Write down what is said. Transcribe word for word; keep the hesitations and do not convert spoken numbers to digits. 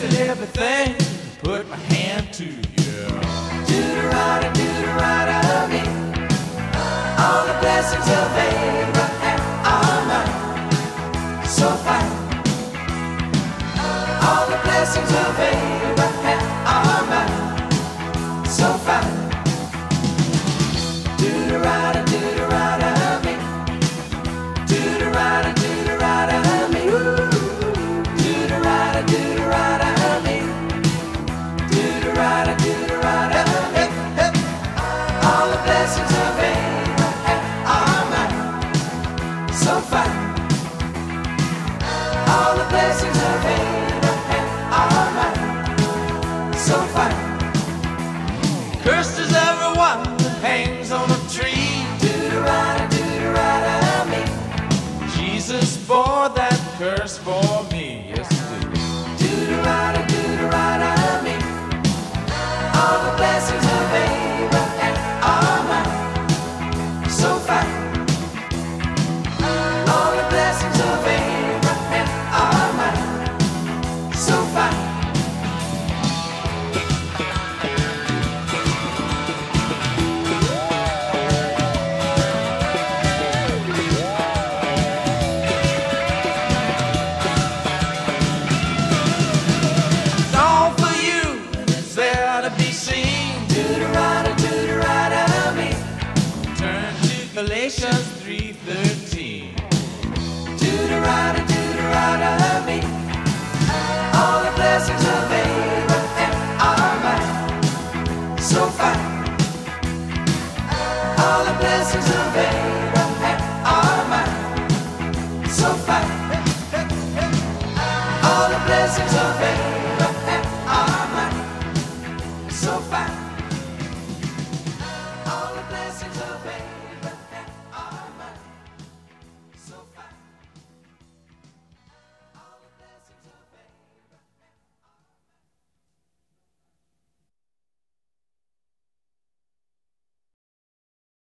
did everything to put my hand to, yeah. Deuteronomy, Deuteronomy, all the blessings of Abraham are mine. So fine. All the blessings of Abraham are mine. So fine. Deuteronomy, Deuteronomy, Deuteronomy, Deuteronomy, Deuteronomy, Deuteronomy, Deuteronomy, Deuteronomy. All the blessings of Abraham are mine. So fine. All the blessings of Abraham are mine. So fine. Cursed is everyone that hangs on a tree. Deuteronomy, Deuteronomy. Jesus bore that curse for me. Yes, he did. Deuteronomy, Deuteronomy. All the blessings of Abraham are mine. So fine. All the blessings of Abraham are mine. So fine. It's all for you, it's there to be seen. Deuteronomy, Deuteronomy. Turn to Galatians three thirteen. Deuteronomy, Deuteronomy. All the blessings of Abraham are mine. So fine. All the blessings of Abraham are mine. So fine. All the blessings of Abraham